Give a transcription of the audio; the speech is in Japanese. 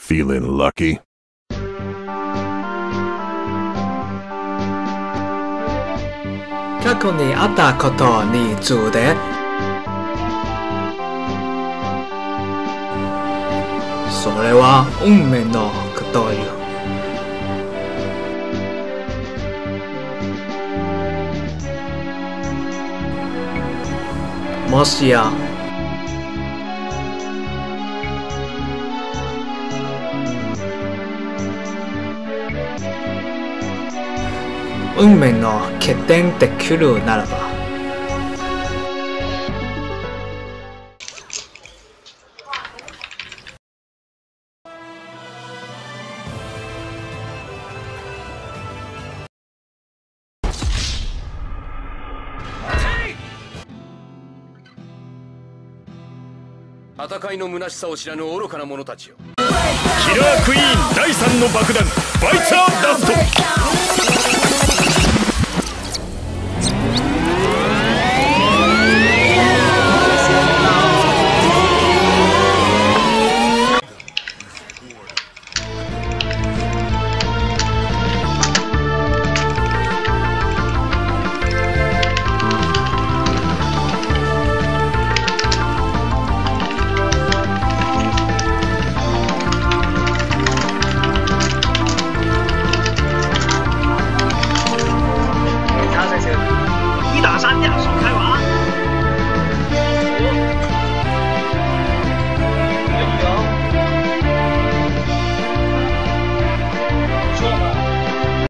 Feeling lucky? 過去にあったことについてそれは運命のことよ。もしや運命の決定できるならば戦いの虚しさを知らぬ愚かな者たちよ。 キラークイーン第3の爆弾バイツァーダスト。